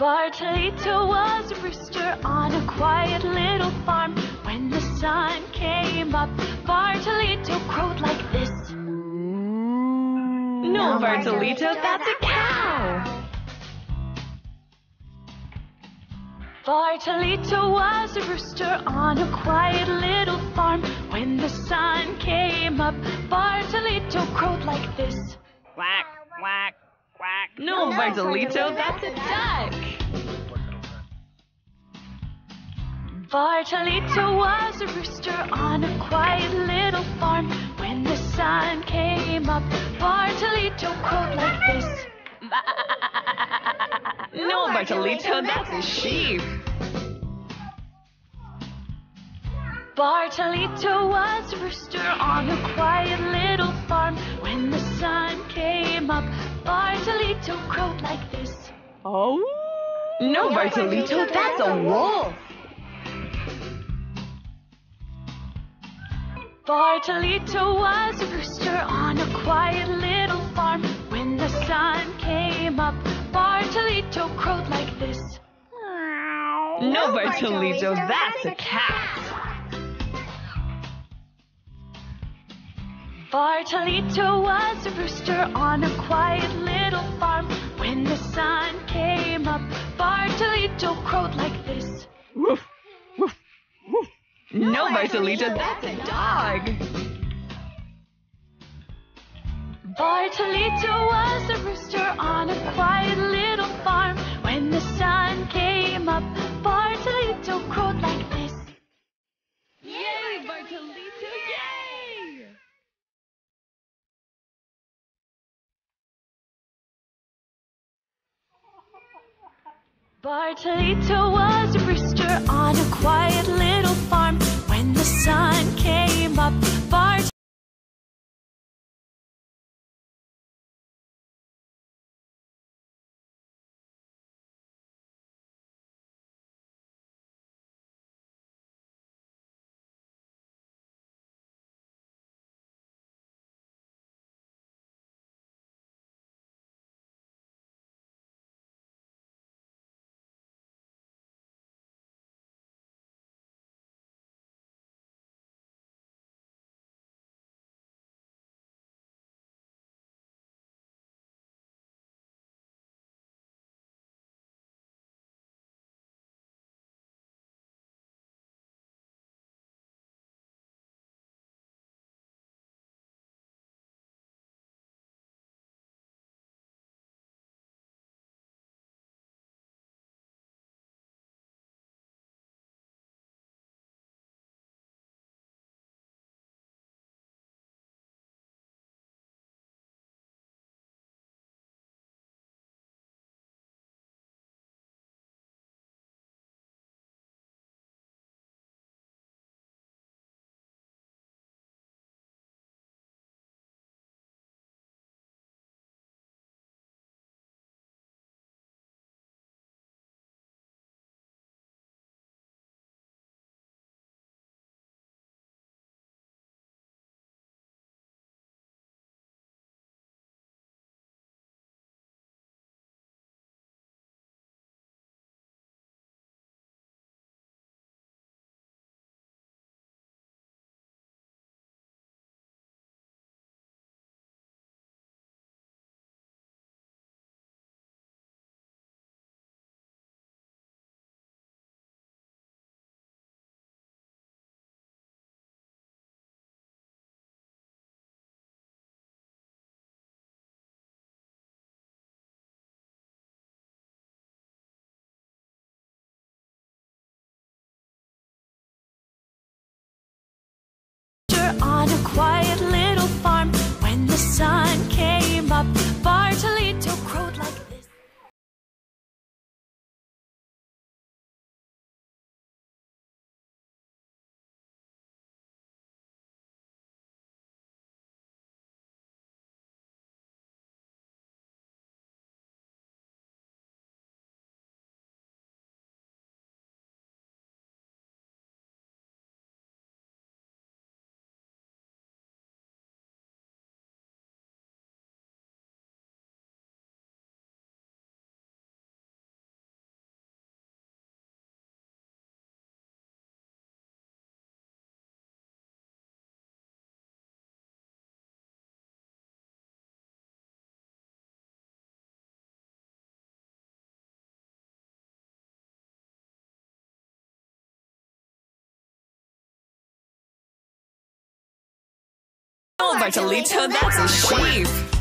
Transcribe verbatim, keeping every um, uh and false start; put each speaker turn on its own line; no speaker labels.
Bartolito was a rooster on a quiet little farm. When the sun came up, Bartolito crowed like this. No, Bartolito, that's a cow. Bartolito was a rooster on a quiet little farm. When the sun came up, Bartolito crowed like this.
Quack, quack, quack.
No, Bartolito, that's a duck. Bartolito was a rooster on a quiet little farm. When the sun came up, Bartolito crowed like this.
No, Bartolito, that's a sheep.
Bartolito was a rooster on a quiet little farm. When the sun came up, Bartolito crowed like this.
Oh? No, Bartolito, that's a wolf.
Bartolito was a rooster on a quiet little farm. When the sun came up, Bartolito crowed like this.
No, Bartolito, that's a cat.
Bartolito was a rooster on a quiet little farm. When the sun came up, Bartolito crowed like this.
Woof, woof, woof. No, Bartolito, that's a dog.
Bartolito was a rooster on a quiet little farm. When the sun came up, Bartolito crowed like this.
Yay, Bartolito, yay!
Bartolito was a rooster on a quiet little farm. When the sun came up, Bartolito on a quiet little farm. When the sun came up, Bartolito crowed like this.
No, Bartolito, that's a sheep.